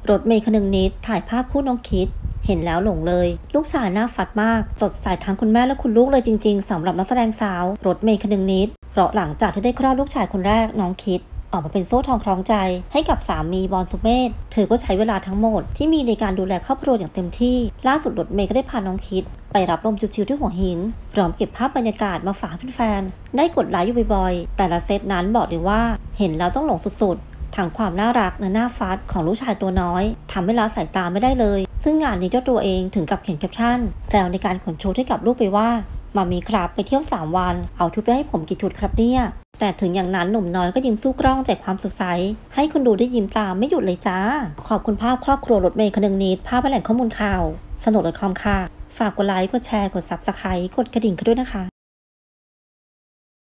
รถเมย์คนึงนิดถ่ายภาพคู่น้องคิดเห็นแล้วหลงเลยลูกชายน่าฟัดมากสดใสทั้งคุณแม่และคุณลูกเลยจริงๆสำหรับนักแสดงสาวรถเมย์คนึงนิดเพราะหลังจากที่ได้คลอดลูกชายคนแรกน้องคิดออกมาเป็นโซ่ทองคล้องใจให้กับสามีบอลสุเมธเธอก็ใช้เวลาทั้งหมดที่มีในการดูแลครอบครัวอย่างเต็มที่ล่าสุดรถเมย์ก็ได้พาน้องคิดไปรับลมชิวๆที่หัวหินพร้อมเก็บภาพบรรยากาศมาฝากแฟนๆได้กดไลค์อยู่บ่อยๆแต่ละเซตนั้นบอกเลยว่าเห็นแล้วต้องหลงสุดๆทั้งความน่ารักและน่าฟัดของลูกชายตัวน้อยทำให้ละสายตาไม่ได้เลยซึ่งงานนี้เจ้าตัวเองถึงกับเขียนแคปชั่นแซวในการขนชุดให้กับลูกไปว่ามามีครับไปเที่ยว3 วันเอาชุดไปให้ผมกี่ชุดครับเนี่ยแต่ถึงอย่างนั้นหนุ่มน้อยก็ยิ้มสู้กล้องแจกความสดใสให้คนดูได้ยิ้มตามไม่หยุดเลยจ้าขอบคุณภาพครอบครัวรถเมย์คนึงนิดภาพแหล่งข้อมูลข่าวสนุก.comค่ะฝากกดไลค์กดแชร์กด Subscribe กดกระดิ่งกันด้วยนะคะ